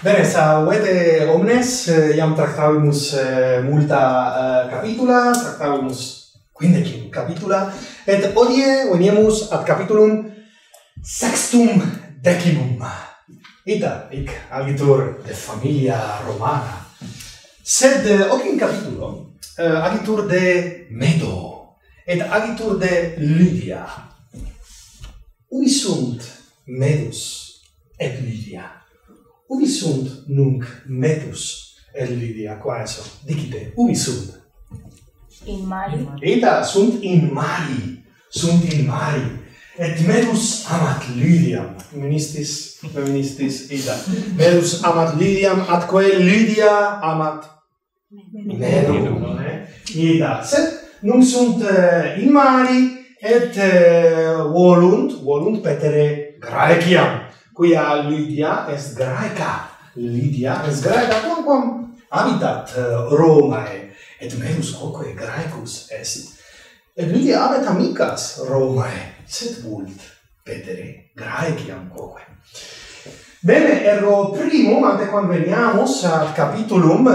Bene, saluete omnes, iam tractavimus multa capitula, tractavimus 15 capitula, et hodie veniemus ad capitulum sextum decimum. Ita, hic agitur de familia Romana. Sed hoc in capitulo agitur de Medo, et agitur de Lydia. Ubi sunt Medus et Lydia? Ubi sunt nunc Medus et Lydia? Quaeso? Dicite, ubi sunt? In mari. Ita sunt in mari. Sunt in mari. Et Medus amat Lydiam. Feministis ita. Medus amat Lydiam, atque Lydia amat Medum. Ita. Sed nunc sunt in mari, et volunt petere Graeciam. Quia Lydia est Graeca. Lydia est Graeca quamquam habitat Romae. Et Medus quoque Graecus est. Et Lydia habet amicas Romae. Sed vult petere Graeciam quoque. Bene, ergo primum, ante quam veniamus ad capitulum,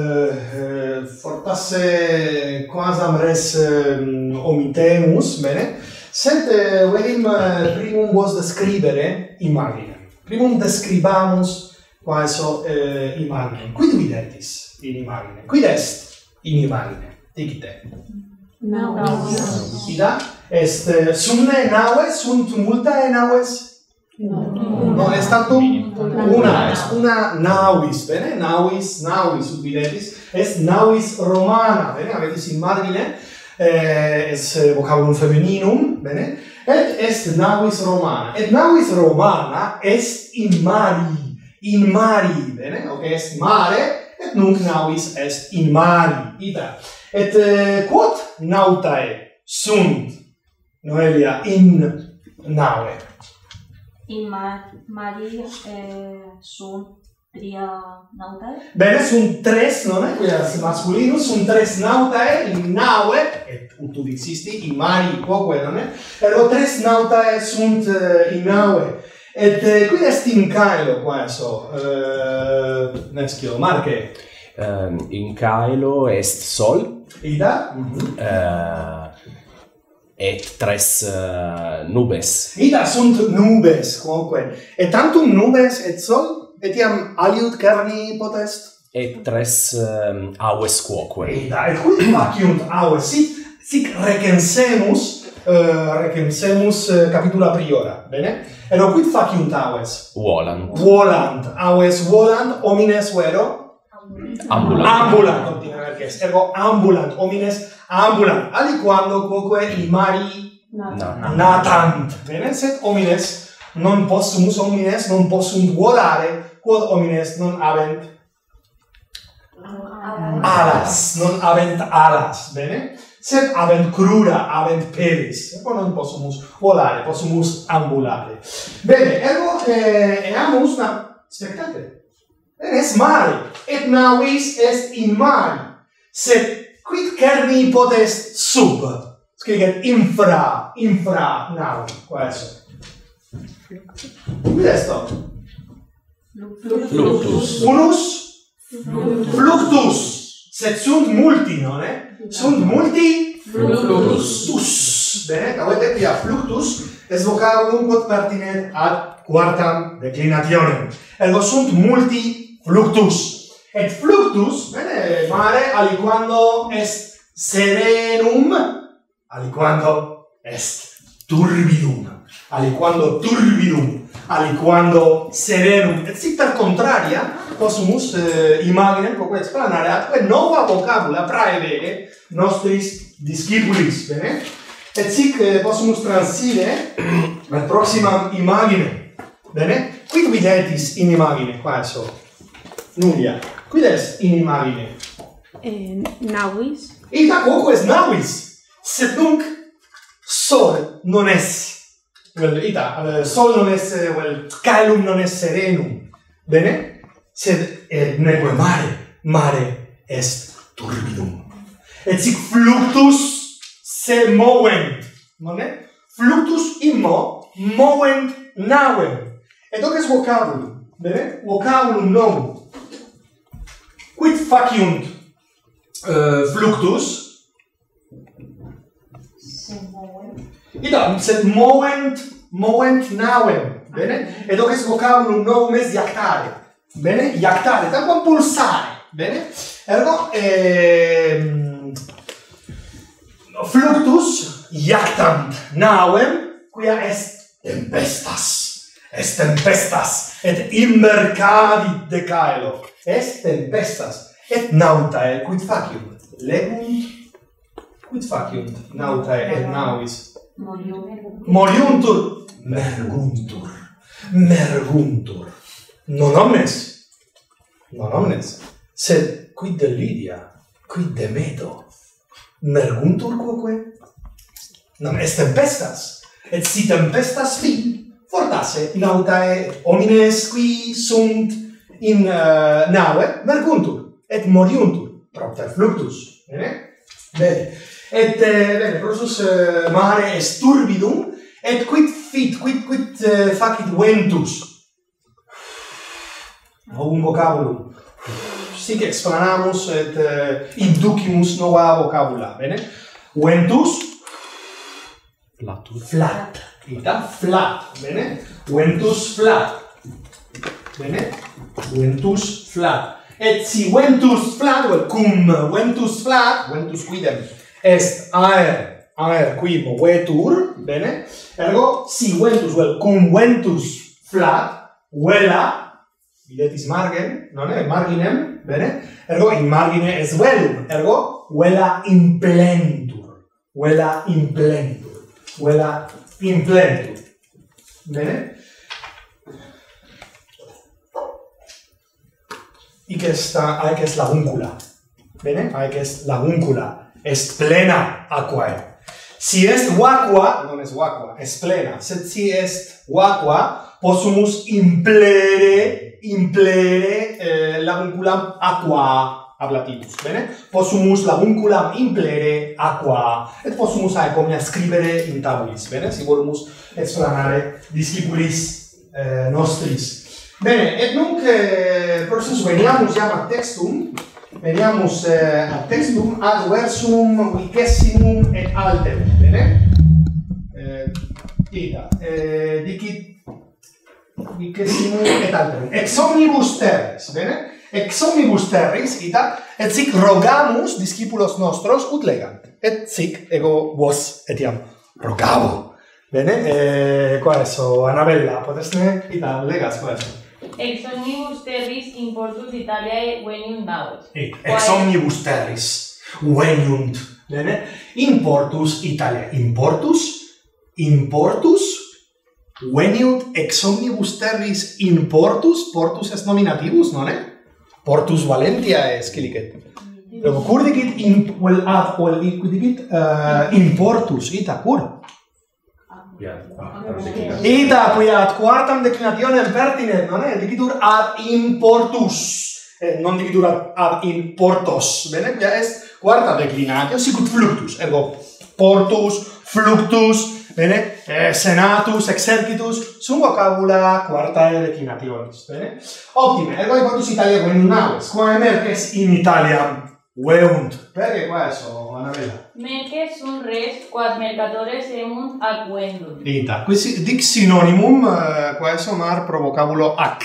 fortasse quasam res omitemus, bene, sed velim primum vos describere imaginem. Primum describamus quaeso imaginem. Quid videtis in imaginem? Quid est in imaginem? Dicite. Naves. Ida est sumne naves, sunt multae naves? No, est tantum una, est una navis, bene? Navis ut videtis, est navis Romana, bene? Avetis imagine, est vocabulum femininum, bene? Et est navis Romana. Et navis Romana est in mari, bene? Ok, est mare, et nunc navis est in mari, ita. Et quod nautae sunt, Noelia, in nave? In mari sunt tria nautae. Bene, sunt tres, non è? Quia masculinus, sunt tres nautae in nave, et ut existi in mari quoque, non è? Ergo tres nautae sunt in nave. Et quid est in caelo quaeso? Nescio, Marche? In caelo est sol. Ida? Et tres nubes. Ida sunt nubes quoque. Et tantum nubes et sol? Etiam aliud carni potest? Et tres aves quoque. Ida, et quid faciunt aves? Sic recensemus capitula priora, bene? Ero quid faciunt aves? Volant. Aves volant, homines vero? Ambulant, optima verces. Ergo ambulant, homines ambulant. Aliquando quoque in mari natant. Bene? Sed homines non possumus volare, quod homines non habent alas, bene? Sed habent crura, habent pedis. Ergo non possumus volare, possumus ambulare. Bene, ergo eamus spectate. Est mare, et navis est in mari. Sed quid carni potest sub? Scriget infra navi. Quaeso? Quid est hoc? Fluctus. Unus? Fluctus. Sed sunt multi, non è? Sunt multi? Fluctus. Bene, avete quia fluctus est vocabulum quod pertinet ad quartam declinationem. Ergo sunt multi fluctus. Et fluctus, bene, mare, aliquando est serenum, aliquando est turbidum, aliquando serenum. Et sic per contraria, possumus imaginem, quoque explanare, atque nova vocabula praevere nostris discipulis, bene? Et sic possumus transire ad proximam imaginem, bene? Quid videtis in imagine, quaeso? Nulla. Quid est in imagine? Navis. Ita quoque est navis. Sed nunc sol non est. Sol non est, caelum non est serenum. Bene? Sed neque mare est turbidum. Et sic fluctus se movent. Non est? Fluctus immo movent navem. Et hoc est vocabulum. bene? Vocabulum novum. Quid faciunt fluctus? Ita, sed movent navem, bene? Ed hoc est vocabulum novum est iactare, bene? Iactare, tanquam pulsare, bene? Ergo, fluctus iactant navem, quia est tempestas, et immercadit de caelo, est tempestas, et nautae, quid faciunt? Legunt, quid faciunt nautae et navis? Moriuntur, merguntur. Non omnes, sed quid de Lydia, quid de Medo, merguntur quoque? Non est tempestas, et si tempestas fi, fortasse nautae homines qui sunt in nave, merguntur, et moriuntur, propter fluctus, bene? Bene. Et bene, prosus mare est turbidum, et quid facit ventus? Un vocabulum. Sic explanamus et inducimus nova vocabula, bene? Ventus flat. Ita flat, bene? Ventus flat. Bene? Ventus flat. Et si ventus flat, well, cum ventus flat, ventus quidem est aer qui movetur, bene? Ergo, si ventus, well, cum ventus flat, vela, videtis margen, non è? Marginem, bene? Ergo, in margine est velum, ergo, vela implentur, bene? Hic est laguncula, bene? Hic est laguncula. Est plena aquae. Si est vacua, non est vacua, est plena. Sed si est vacua, possumus implere lagunculam aqua ablatibus, bene? Possumus lagunculam implere aqua, et possumus ae omnia scribere in tabulis, bene? Si volumus explanare discipulis nostris. Bene, et nunc procesus veniamus iam ad textum, ad versum vicessimum et alterum, bene? Dicit vicessimum et alterum. Ex omnibus terris, bene? Ex omnibus terris, et sic rogamus discipulos nostros ut legant. Et sic ego vos etiam rogavo. Bene? Qua eso, Annabella, potesne, legas qua eso. Ex omnibus terris importus Italiae veniunt naves. Ex omnibus terris veniunt, bene? Importus Italiae. Importus veniunt ex omnibus terris importus, portus est nominativus, non è? Portus Valentia est quilicet. Ego cur dicit importus, ita cur? Ita quia ad quartam declinationem pertinet, non è? Dicitur ad importus, non dicitur ad importos, bene? Quia est quarta declinatio, sicut fluctus, ergo portus, fluctus, bene? Senatus, exercitus, sum vocabula quartae declinationis, bene? Optime, ergo portus Italia veniunt naves, quae merces in Italiam veunt. Perché qua eso, Annabella? Merces sunt res quad mercatores emunt ac vendunt. Ita, dic synonymum, qua eso mar pro vocabulo ac.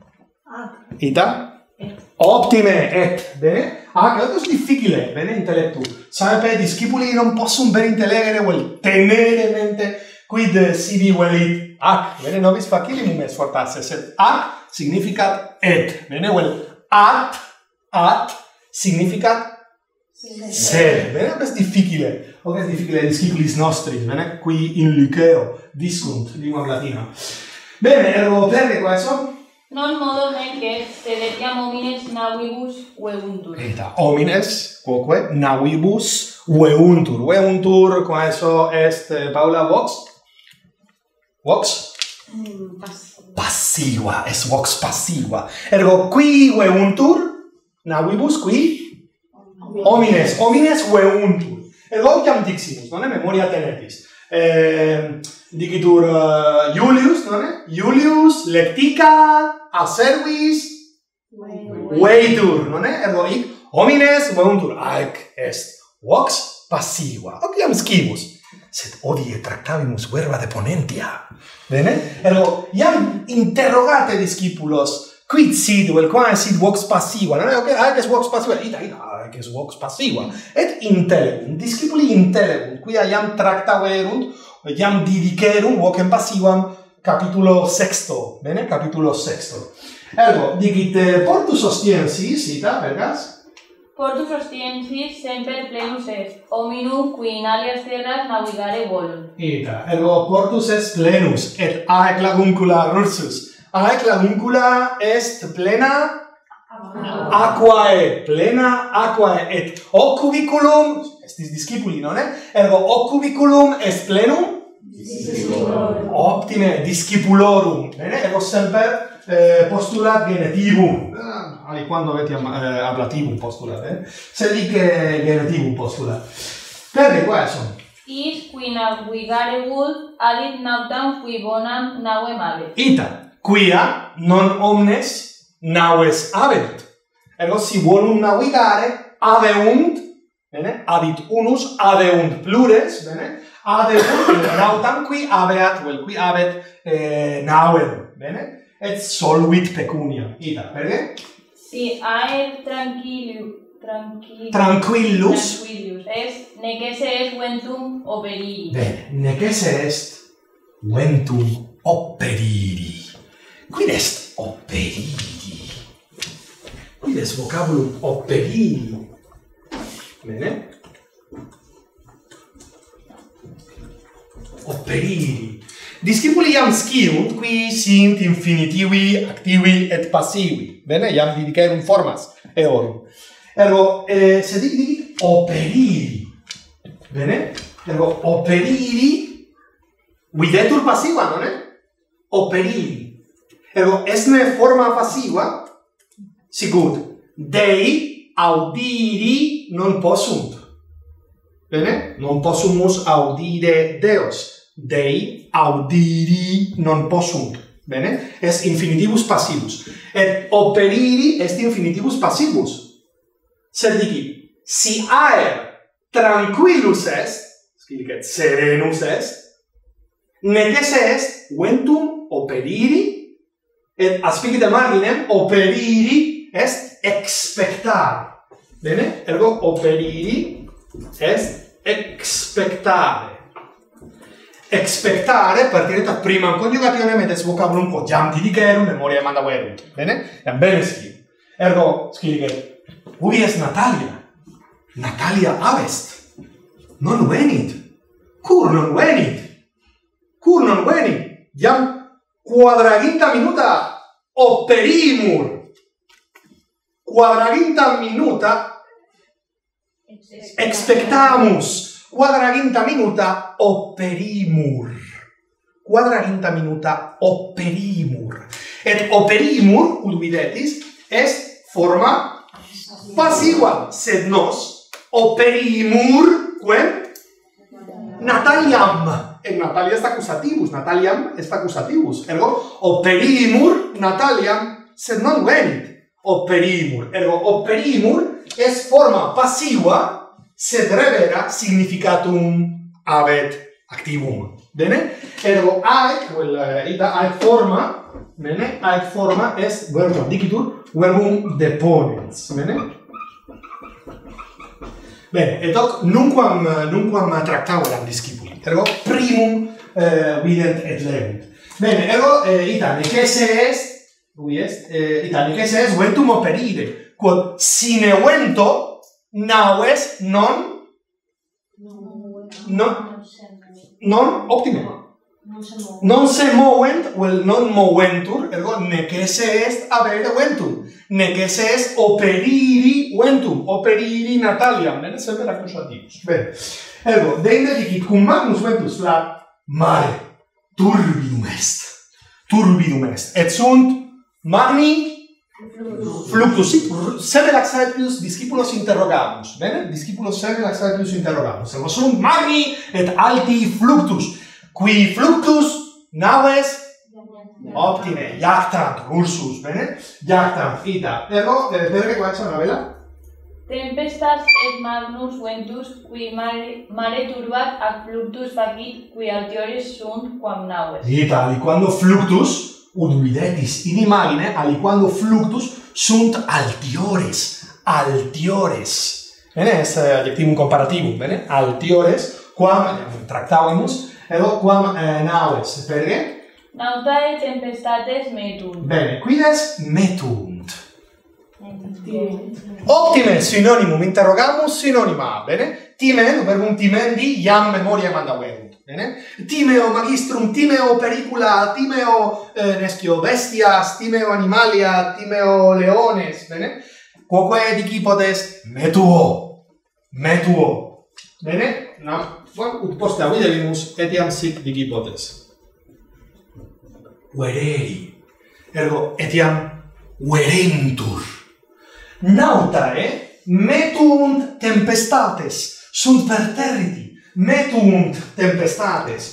Ita? Optime, et, bene? Ac, esto es difficile, bene, intellectu. Sape, discipuli non possum ben intellegere, vel tenere mente, quid sibi velit ac, bene, nobis facilimum est fortasse, sed ac significat et, bene, vel at significat sed, bene, es difficile. Hoc est difficile discipulis nostris, bene, qui in Lyceo discunt lingua latina. Bene, ergo perque qua eso? Non modo mences, sed etiam homines navibus veuuntur. Eta, homines, quoque, navibus veuuntur. Veuuntur, qua eso est, Paula, vox? Vox? Passiva, es vox passiva. Ergo, qui veuuntur, navibus, qui? Homines veuuntur. Ergo, etiam diximus, non è memoria tenetis. dicitur Julius, non è? Julius lectica a servis veitur, non è? Ergo hic homines veunt haec est vox passiva. Ok, iam scimus. Sed hodie tractavimus verba de ponentia. Bene? Ergo iam interrogate discipulos quid sit vel quae sit vox passiva. Non è? Ok, haec est vox passiva. Ita, haec est vox passiva. Et intelebunt, discipuli intelebunt, quia iam tractaverunt, iam didicerum vocem passivam capitulo sexto. Bene? Capitulo sexto. Ergo, dicit portus ostiensis, ita, vergas? Portus ostiensis semper plenus est, hominum qui in alias terras navigare volunt. Ita, ergo portus est plenus, et haec laguncula rursus. Haec laguncula est plena aquae, plena aquae, et hoc cubiculum, estis discipuli, non è? Ergo hoc cubiculum est plenum? Discipulorum. Optime, discipulorum. Bene? Ergo semper postulat genetivum. Aliquando vetiam ablativum postulat, sed hic genetivum postulat. Perge quaesum? Is qui navigare vult, adit nautam qui bonam navem habet. Ita, quia non omnes naves habent. Ergo si volum navigare, adeunt, bene? Adit unus, adeunt plures, bene? Adeunt nautam qui habeat, vel qui habet navem, bene? Et solvit pecunia. Ita, perge? Si aer Tranquillus est, necesse est ventum operiri. Bene, necesse est ventum operiri. Quid est operiri? Quid est vocabulum operiri? Bene? Operiri. Discipuli iam sciunt qui sint infinitivi, activi et passivi. Bene, iam didicerum formas eorum. Ergo, se dici operiri. Bene? Ergo, operiri videtur passiva, non è? Operiri. Ergo, esne forma passiva, sicut, Dei audiri non possunt. Bene? Non possumus audire Deos. Dei audiri non possunt. Bene? Est infinitivus passivus. Et operiri est infinitivus passivus. Sed dici, si aer tranquillus est, scilicet serenus est, necesse est ventum operiri, et aspicite marginem operiri est expectare. Bene? Ergo operiri est expectare. Expectare pertinent ad primam conjugationem et est vocabulum quod jam didicerum memoria mandaverunt. Bene? Iam bene sciu. Ergo, scilicet, ubi est Natalia? Natalia abest. Non venit. Cur non venit? Cur non venit? Iam quadraginta minuta operimur. Quadraginta minuta expectamus. Quadraginta minuta operimur. Quadraginta minuta operimur. Et operimur, ut videtis, est forma passiva, sed nos operimur quem Nataliam. Et Natalia est accusativus, Nataliam est accusativus. Ergo operimur Nataliam, sed non venit. Operimur. Ergo operimur est forma passiva, sed revera significatum habet activum. Bene? Ergo haec, ita haec forma, bene? Haec forma est verbum dicitur, verbum deponens. Bene? Bene, et hoc nunquam tractaveram discipuli. Ergo primum vident et legunt. Bene, ergo ita necesse est, ita necesse est ventum operire, quod sine vento naves non optime. Non se movent, vel non moventur, ergo necesse est habere ventum. Necesse est operiri ventum, operiri Nataliam. Bene, semper accusativus. Bene. Ergo, deinde dicit, cum magnus ventus la mare turbidum est. Turbidum est. Et sunt magni fluctus. Seme laxatius discipulos interrogamus. Bene? Discipulos seme laxatius interrogamus. Ergo sunt magni et alti fluctus. Qui fluctus naves optime, jactant, ursus, bene? Jactant, ita. Ergo, perché qua c'è una vela? Tempestas et magnus ventus qui mare turbat ac fluctus facit qui altiores sunt quam naves. Ita, aliquando fluctus, ut videtis in imagine, aliquando fluctus sunt altiores, altiores. Bene, est adjectivum comparativum, bene? Altiores, quam, tractavimus, ergo quam naves, perché? Nautae tempestates metunt. Bene, quides metunt. Optime synonymum interrogamus synonyma, bene? Timen, verbum timendi, iam memoriam andaverunt, bene? Timeo magistrum, timeo pericula, timeo nescio bestias, timeo animalia, timeo leones, bene? Quoque dicipodes metuo, metuo, bene? No, ut post videbimus etiam sic dicipodes. Vereri, ergo etiam verentur. Nautae metuunt tempestates, sunt perterriti, metuunt tempestates.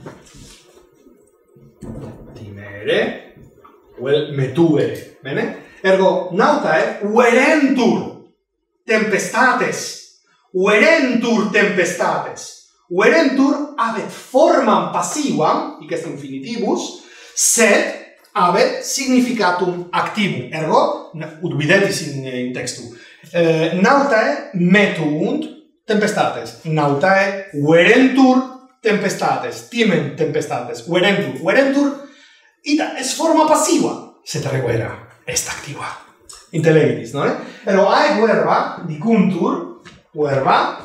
Timere, vel metuere, bene? Ergo nautae verentur tempestates, verentur tempestates. Verentur habet formam passivam, hic est infinitibus, sed habet significatum activum. Ergo, ut videtis in textu, nautae metuunt tempestates, nautae verentur tempestates, timen tempestates, verentur. Verentur, ita, es forma passiva, sed reguera est activa. Intelegitis, no? Ergo, ae verba dicuntur, verba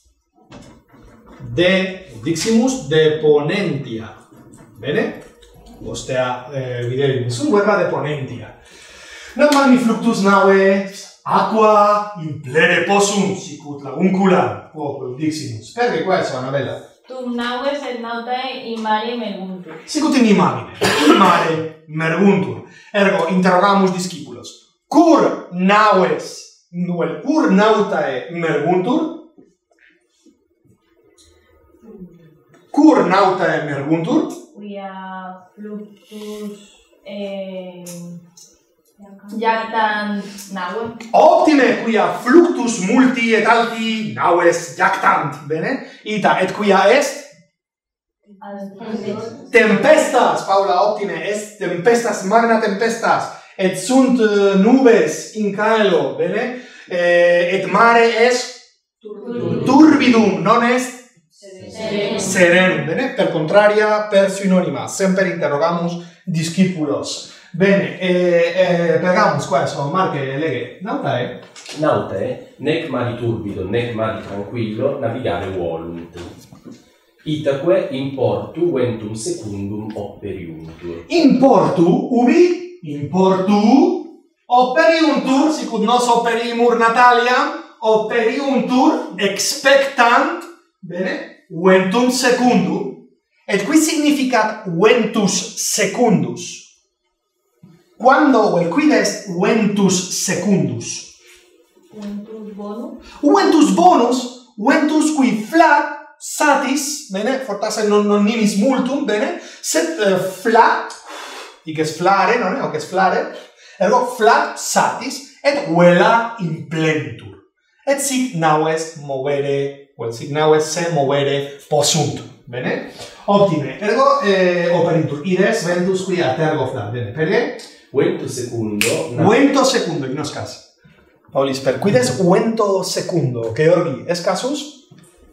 de, diximus, deponentia. Bene? Postea videbimus, un verba deponentia. Non magni fluctus naves, aqua implere possum, sicut lagunculam, quoque diximus. Perché qua è una bella? Tum naves et nautae in mare merguntur. Sicut in imagine, in mare merguntur. Ergo, interrogamus discipulos. Cur naves, cur nautae merguntur? Cur nautae merguntur? Quia fluctus jactant nave. Optime, quia fluctus multi et alti naves jactant, bene? Ita, et quia est? Tempestas, Paula, optime, est tempestas, magna tempestas, et sunt nubes in caelo, bene? Et mare est turbidum, non est serenum, bene? Per contraria, per synonima, semper interrogamus discipulos. Bene, pregamus qua, sono Marche leghe. Nautae? Nautae, nec mari turbido, nec mari tranquillo, navigare volunt. Itaque in portu ventum secundum operiuntur. In portu, ubi? In portu operiuntur, sicut nos operimur Nataliam, operiuntur expectant, bene, ventum secundum. Et qui significat ventus secundus. Quando, vel, quid est ventus secundus? Ventus bonus. Ventus bonus, ventus qui flat satis, bene, fortasse non nimis multum, bene, sed flat, hic est flare, non hoc est flare, ergo flat satis, et vela in plenitur. Et sic naves movere, vel, sic naves se movere possunt, bene? Optime, ergo operitur, ides ventus qui a tergo flat, bene, perché? Vento secundo. Vento secundo, ignoscas. Paulis, per quid est vento secundo? Georgi, es casus?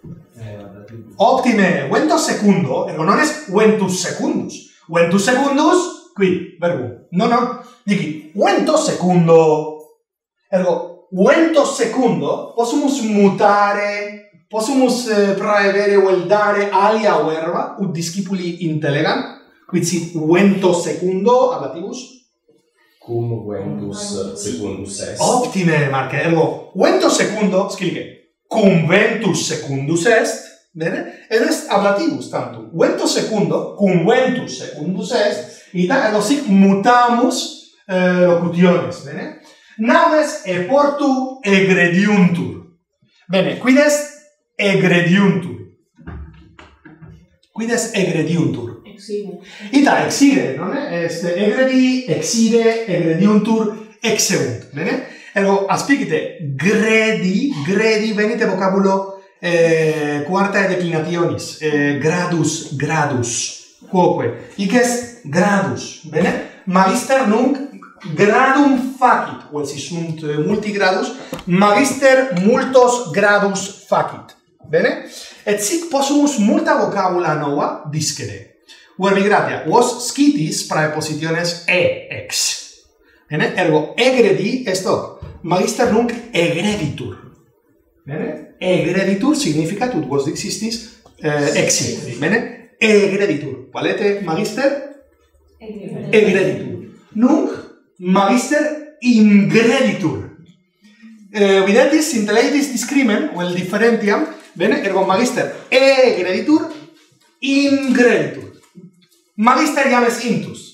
Optime, vento secundo, ergo non est ventus secundus. Ventus secundus, qui, verbum. No, dici, vento secundo. Ergo, vento secundo, possumus mutare, possumus praevere vel dare alia verba, ut discipuli intellegant, quid sit vento secundo, ablativus? Cum ventus secundus est. Optime, Marche, ergo, vento secundo, scilice, cum ventus secundus est, bene? Ed est ablativus tantum. Vento secundo, cum ventus secundus est, ita, ergo sic mutamus locutiones, bene? Naves e portu egrediuntur. Bene, quid est egrediuntur? Quides egrediuntur. Exige. Ita exire, non è? Egredi, exire, egrediuntur, exeunt. Bene? Ergo, aspicite, gredi, venite vocabulo quarta declinationis, gradus, quoque. Ices gradus, bene? Magister nunc gradum facit, vel si sunt multigradus, magister multos gradus facit. Bene? Et sic possumus multa vocabula nova discere. Verbigratia, vos scitis praepositiones ex. Bene? Ergo, egredi est hoc. Magister nunc egreditur. Bene? Egreditur significa ut vos dixistis exit. Bene? Egreditur. Valete magister? Egreditur. Nunc magister ingreditur. Videtis intelleitis discrimen, vel differentiam, bene? Ergo magister egreditur, ingreditur. Magister jam est intus.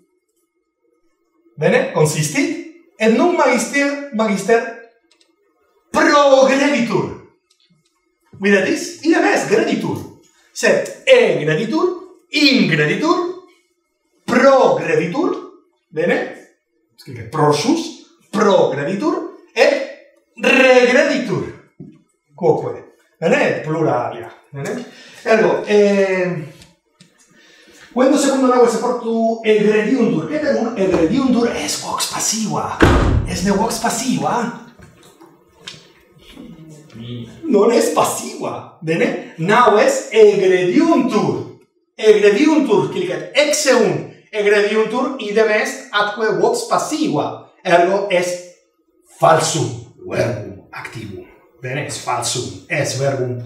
Bene? Consistit? Et nunc magister progreditur. Videtis? Idem est greditur. Sed egreditur, ingreditur, progreditur, bene? Scrive prosus, progreditur, et regreditur. Quoque. Bene? Pluralia. Bene? Ergo, quando secondo naue se portu egrediuntur, che tenun egrediuntur es vox passiva. Es ne vox passiva? Non es passiva. Bene? Naues egrediuntur. Egrediuntur, quilicet exeunt. Egrediuntur idem est atque vox passiva. Ergo est falsum verbum activum. Bene? Es falsum. Es verbum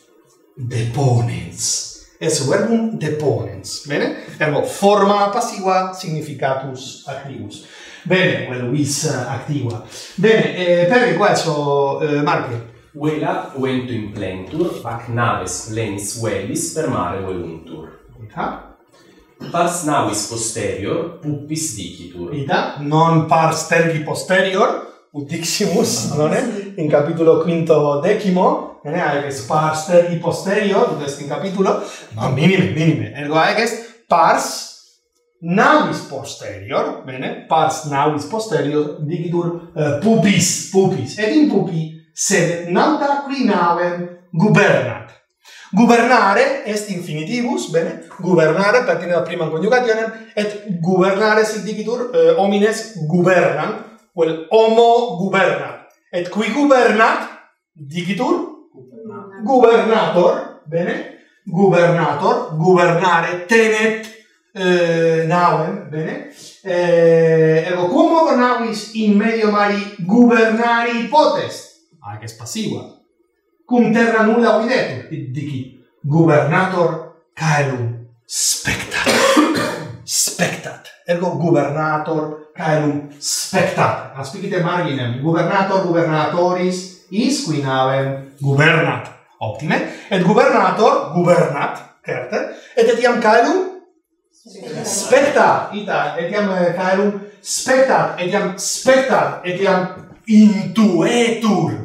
deponens. Es verbum deponens. Bene? Ergo, forma passiva significatus activus. Bene, vel vis activa. Bene, per questo, Marche. Vela ventu implentur, ac naves lens velis per mare veluntur. Ita? Pars navis posterior, pupis dicitur. Ita? Non pars tergi posterior, ut diximus, non è? In capitulo quinto decimo, aeges pars tergi posterior, ut est in capitulo, no, minime, ergo aeges pars navis posterior, bene, pars navis posterior, dicitur pupis, et in pupi sed nauta qui navem gubernat. Gubernare est infinitivus, bene, gubernare pertine ad primam conjugationem, et gubernare sic dicitur homines gubernant, vel homo gubernat. Et qui gubernat, dicitur, gubernator, bene, gubernator, gubernare, tenet navem, bene, ergo, quomodo navis in medio mari gubernari potest? Aeges passiva. Cum terra nulla videtur, dici, gubernator caelum spectat. Spectat. Ergo, gubernator caelum spectat. Aspicite marginem, gubernator gubernatoris is qui navem gubernat. Optime. Et gubernator gubernat, certe, et etiam caelum spectat. Ita, etiam caelum spectat, etiam spectat, etiam intuetur.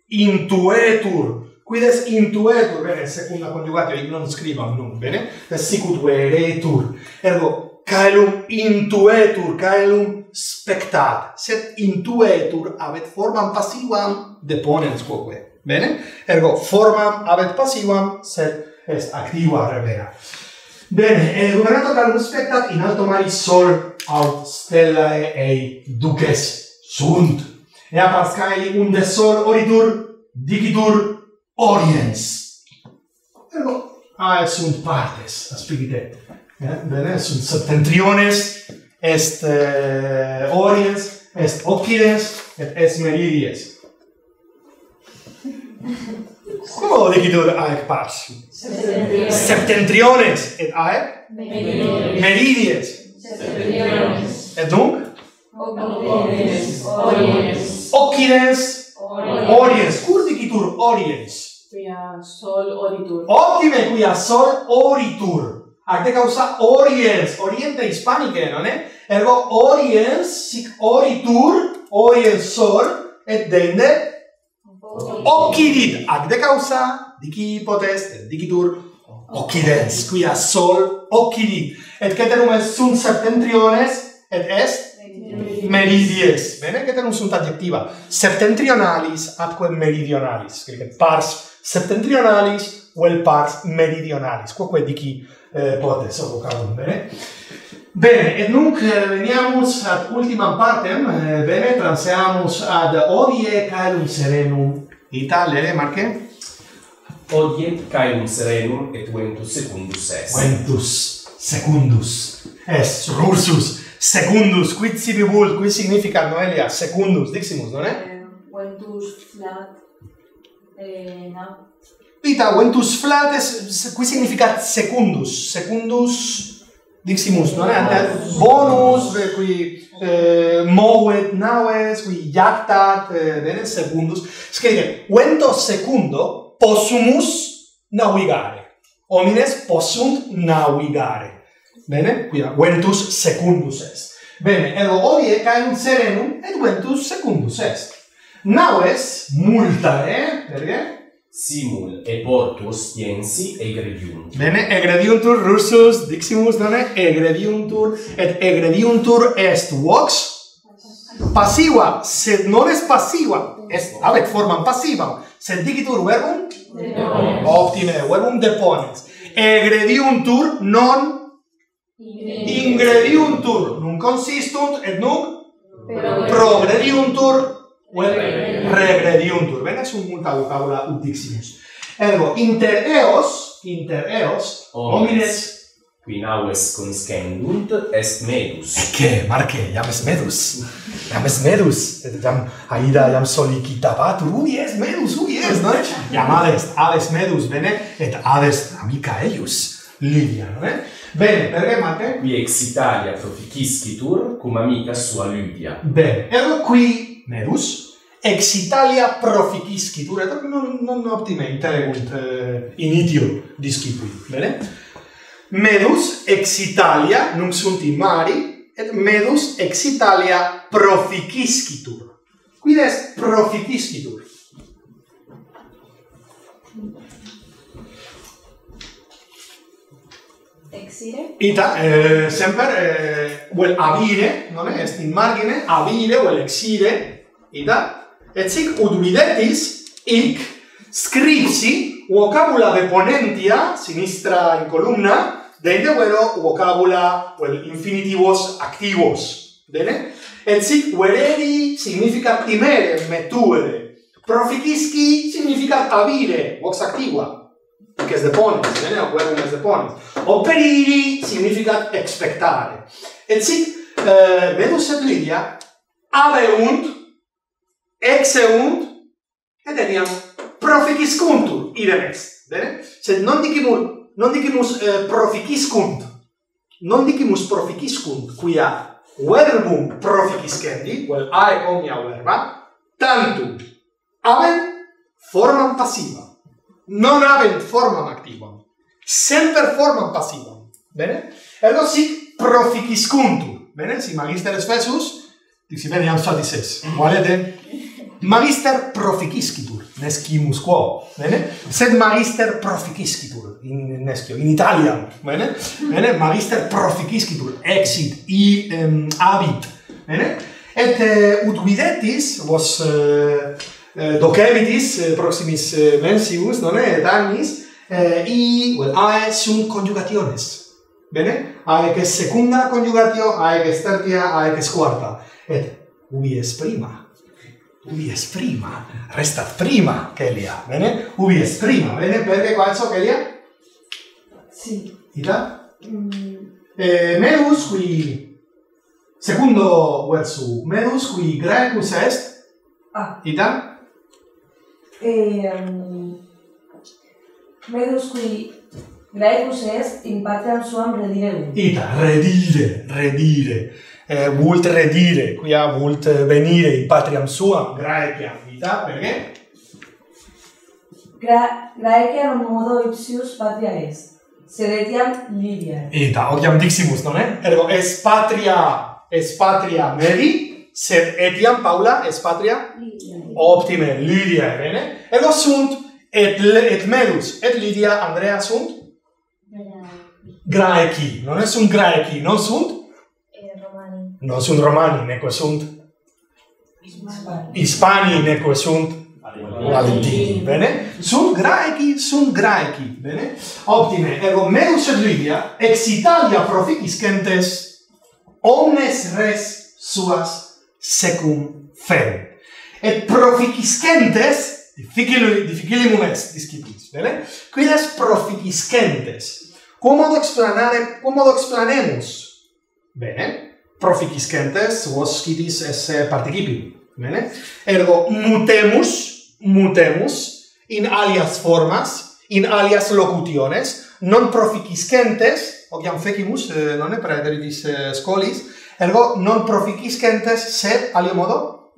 Intuetur. Quides intuetur, bene, secunda conjugatio, io non scrivam nunc, bene? Sicut veretur. Ergo, caelum intuetur, caelum spectat. Sed intuetur habet formam passivam deponens quoque. Bene? Ergo, formam habet passivam, sed est activa revera. Bene, gubernator caelum spectat, in alto mari sol aut stellae ei duces sunt. Ea pars caeli unde sol oritur, dicitur oriens. Ergo, sunt partes, aspicite. Bene, sunt septentriones, est oriens, est occides, et est meridies. Como dicitur aec pars? Septentriones, et aec? Meridies. Et nunc? Occides, oriens. Cur dicitur oriens? Quia sol oritur. Optime, quia sol oritur. Ac de causa oriens, oriente hispanice, non è? Ergo oriens, sic oritur, oriens sol, et deinde occidit. Ac de causa, dici potest, dicitur occidens, quia sol occidit. Et ceterum sunt septentriones, et est meridies. Bene, ceterum sunt adjectiva. Septentrionalis atque meridionalis. Pars septentrionalis vel pars meridionalis. Quoque dici potes, o vocabulum, bene? Bene, et nunc veniamus ad ultimam partem, bene, transeamus ad odie caelum serenum. Ita, lere, Marche? Odie caelum serenum et ventus secundus est. Ventus secundus est, rursus secundus, quid sibi vult, quid significat, Noelia, secundus, diximus, non è? Ventus flat now. Ita, ventus flat est, quid significat secundus? Secundus, diximus, non è? Bonus, qui movet naves, qui jactat, bene, secundus. Scrive, ventos secundo possumus navigare. Homines possunt navigare. Bene? Quindi ventus secundus est. Bene, ergo odie caelum serenum et ventus secundus est. Naves multae, perché? Simul e portus tiensi egrediunt. Bene, egrediuntur russus, diximus, non è? Egrediuntur, et egrediuntur est vox passiva, sed non est passiva, est, habet formam passivam, sed dicitur verbum? Optime, verbum deponens. Egrediuntur non ingrediuntur, nun consistunt et nunc progrediuntur vel regrediuntur. Bene, sunt multa vocabula ut diximus. Ergo, inter eos, homines qui naves conscendunt est medus. Che, Marche, jam est medus, et jam aida jam solicitabatur, ubi est medus, no? Jam ades medus, bene, et ades amica eius, Lydia, no? Bene, perché, Marche? Qui ex Italia proficiscitur cum amica sua Lydia. Bene, ergo qui medus, ex Italia proficiscitur, et non optime intelegunt initio discipuli, bene? Medus ex Italia, nunc sunt in mari, et medus ex Italia proficiscitur. Quid est proficiscitur? Exire? Ita, semper, vel avire, non est in margine, avire, vel exire, ita, et sic ut videtis, hic scripsi vocabula deponentia, sinistra in columna, deidevero vocabula, vel infinitivos activos, bene? Et sic vereri significat timere, metuere. Proficisci significat avire, vox activa, che es deponens, bene? O verbum es deponens. Operiri significat expectare. Et sic, medus et Lydia, abeunt, exeunt, et etiam proficiscuntur, idem est, bene? Sed non dicimus proficiscunt, non dicimus proficiscunt, quia verbum proficiscendi, vel aec omnia verba, tantum habent formam passivam, non habent formam activam, semper formam passivam, bene? Ergo sic proficiscuntur, bene? Si magister est fessus, dixi bene iam satis valete, magister proficiscitur, nescimus quo, bene? Sed magister proficiscitur, in nescio, in Italiam, bene? Bene? Magister proficiscitur, exit, habit, bene? Et ut videtis, vos docevitis, proximis mensius, non è, et annis, ae sunt conjugationes, bene? Ae que secunda conjugatio, ae que tertia, ae que quarta, et ubi est prima? Ubi est prima? Restat prima, Celia, bene? Ubi est prima, bene? Perché qualso, Celia? Sì. Ita? Medus, qui secundo versu, medus, qui Graecus est? Ita? Medus qui Graecus est in patriam suam redire. Ita, redire. Vult redire, quia vult venire in patriam suam, Graeciam. Ita, perché? Graeciam modo ipsius patria est, sed etiam Lydia. Ita, odiam diximus, non è? Ergo, es patria medi, sed etiam, Paula, es patria? Lydia. Optime, Lydia, bene? Ergo sunt, et medus, et Lydia, Andrea, sunt? Graeci. Non è sunt Graeci, non sunt? Romani. Non sunt Romani, neque sunt Hispani, neque sunt Valentini. Bene? Sunt Graeci. Bene? Optime. Ergo meus et Lydia ex Italia proficiscentes omnes res suas secum ferunt. Et proficiscentes difficilimum est disciplins. Bene? Quides proficiscentes. Quomodo explanemus? Bene? Proficiscentes vos scitis esse participio. Bene? Ergo mutemus in alias formas, in alias locutiones, non proficiscentes, odiam fecimus, non praederitis scholis, ergo non proficiscentes, sed alio modo?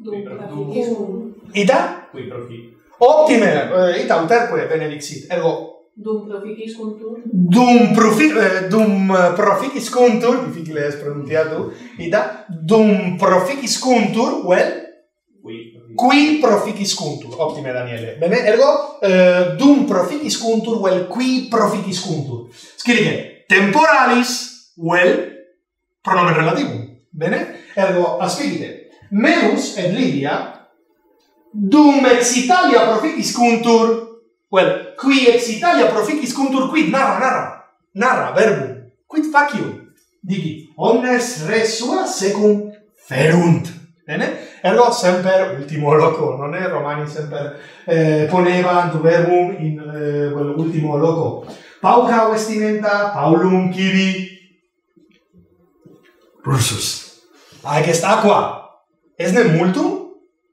Ita? Qui profi. Optime, ita uterque benedixit, ergo Dum proficiscuntur. Dum proficiscuntur, difficile est pronunciatu, ita, dum proficiscuntur, well? Qui proficiscuntur, optime Daniele. Bene, ergo, dum proficiscuntur, well, qui proficiscuntur. Scrive, temporalis, well, pronomen relativum. Bene, ergo, ascrivite, meus et Lydia, dum ex Italia proficiscuntur, well, qui ex Italia proficiscuntur, quid narra, verbum, quid facium, dici, omnes res sua secum ferunt. Bene? Ergo semper ultimo loco, non è? Romani semper ponevant verbum in ultimo loco. Pauca vestimenta, Paulum civi Rursus. Haec est aqua. Esne multum?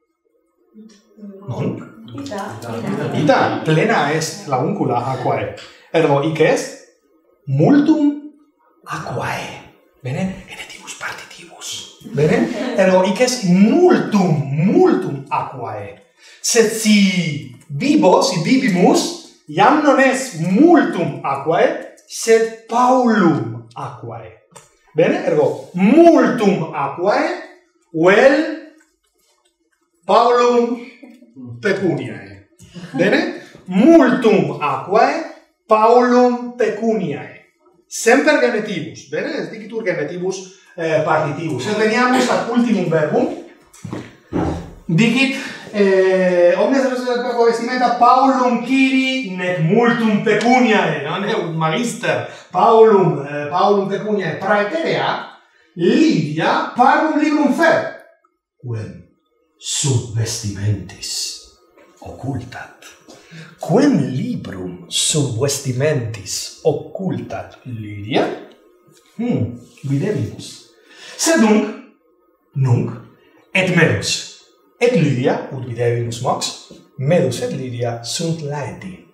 Non? Ita, plena est la uncula aquae. Ergo, hic est multum aquae. Bene? Genetibus partitibus. Bene? Ergo, hic est multum aquae. Sed si vivimus, iam non est multum aquae, sed Paulum aquae. Bene? Ergo, multum aquae, vel Paulum pecuniae. Bene? Multum aquae, Paulum pecuniae. Semper genetibus. Bene? Dicitur genetibus partitibus. Et veniamus ad ultimum verbum. Dicit, omnes res perco vestimenta Paulum civi nec multum pecuniae, non è un magister. Paulum pecuniae praeterea, Lydia parvum librum fer. Quem sub vestimentis occultat. Quem librum sub vestimentis occultat Lydia? Videbimus. Sed nunc, et medus, et Lydia, ut videbimus mox, medus et Lydia sunt laeti,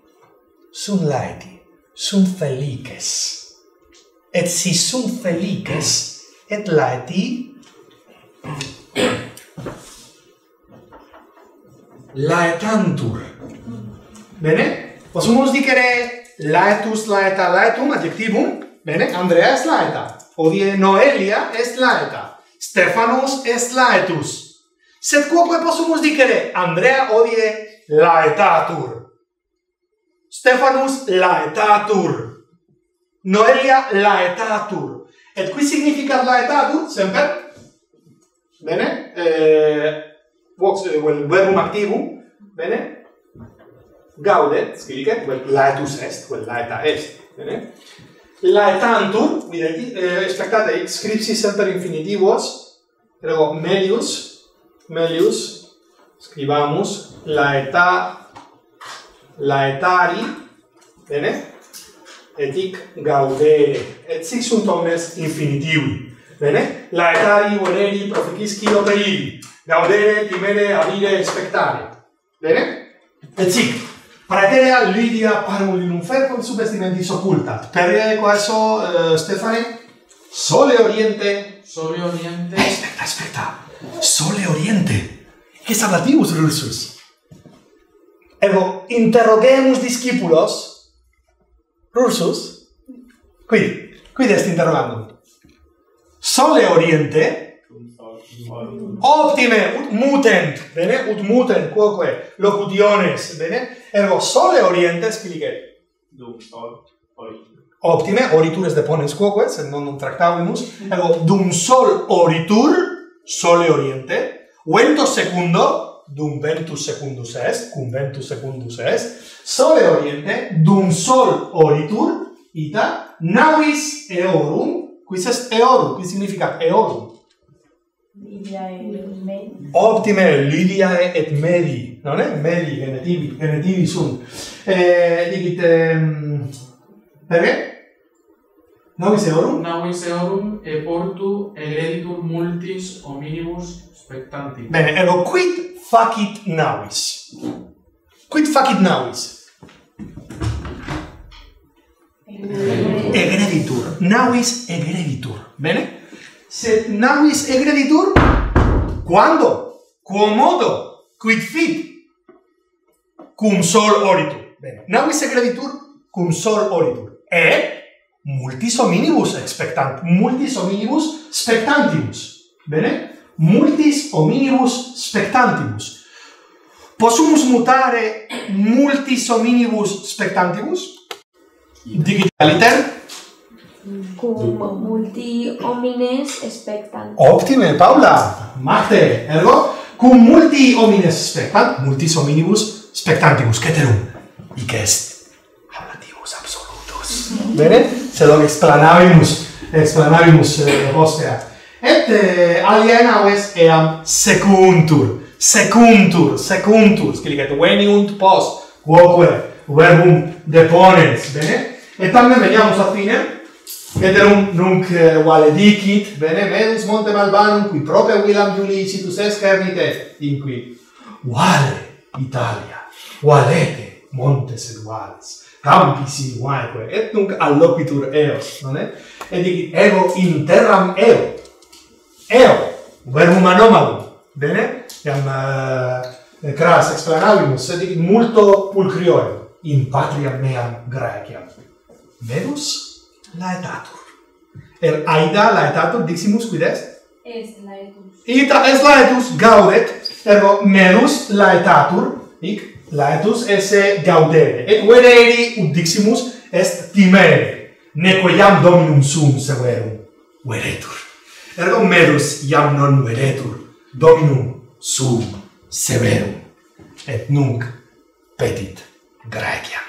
sunt felices. Et si sunt felices, et laeti, laetantur. Bene? Possumus dicere laetus, laeta, laetum, adjectivum. Bene? Andrea est laeta. Odie Noelia est laeta. Stephanus est laetus. Sed quoque possumus dicere Andrea odie laetatur. Stephanus laetatur. Noelia laetatur. Et qui significat laetatur? Semper? Bene? Verbum activum. Bene? Gaudet, scilicet, laetus est, laeta est. Bene? Laetantur, videti, spectate, scripsis semper infinitivos, ergo melius, scribamus, laetari, bene? Et hic gaudere, et sic sunt omnes infinitivi, bene? Laetari, veneri, proficisci, operiri, gaudere, timere, avire, spectare, bene? Et sic, praeterea Lydia parvum librum fer cum sub vestimentis occultat. Per quaeso, Stefane? Sole oriente. Aspetta. Sole oriente. Ques ablativus Rursus. Ergo, interrogemus discipulos. Rursus. Quid est interrogandum? Sole oriente. Optime, ut mutent, bene? Ut mutent, quoque locutiones, bene? Ergo, sole oriente, scilicet. Optime, oritur de pones quoque, sed non tractavimus. Ergo, dum sol oritur, sole oriente, ventos secundo, dum ventus secundus est, cum ventus secundus est, sole oriente, dum sol oritur, ita, navis eorum, quis est eorum, quis significat eorum? Lydia et Medi. Optime, Lydiae et Medi, non è? Medi, genitivi sunt. Digit, perché? Navis eorum? Navis eorum e portu egreditur multis hominibus spectanti. Bene, ergo, quid facit navis? Quid facit navis? Egreditur. Navis egreditur. Bene? Se navis egreditur, quando? Quomodo? Quid fit? Cum sol oritur. Bene. Navis egreditur cum sol oritur. E multis hominibus spectantibus. Bene? Multis hominibus spectantibus. Possumus mutare multis hominibus spectantibus? Digitaliter? Cum multi homines spectant. Optime, Paula. Marte, ergo, cum multi homines spectant, multis hominibus spectantibus, ceterum, hic est ablativus absolutus. Bene? Se lo explanavimus postea. Et alienaves eam secuntur, scilicet veniunt post quoque verbum deponens, bene? Et tamen veniamus a fine, ceterum nunc vale dicit, bene, medus montem Albanum, qui propria villam Iulicitus est cernite, inqui vale Italia, valete montes et vales, campis in vaeque, et nunc alloquitur eos, non è? Et dicit, ego in terram eo, verbum anomalum, bene? Iam cras explanavimus, et dicit multo pulcriorem, in patriam meam Graeciam. Medus laetatur. Aida laetatur, diximus, quid est? Est laetus. Ita est laetus, gaudet, ergo medus laetatur, hic laetus esse gaudere. Et vereri, ut diximus, est timere. Neque iam dominum sum severum veretur. Ergo medus iam non veretur, dominum sum severum. Et nunc petit Graeciam.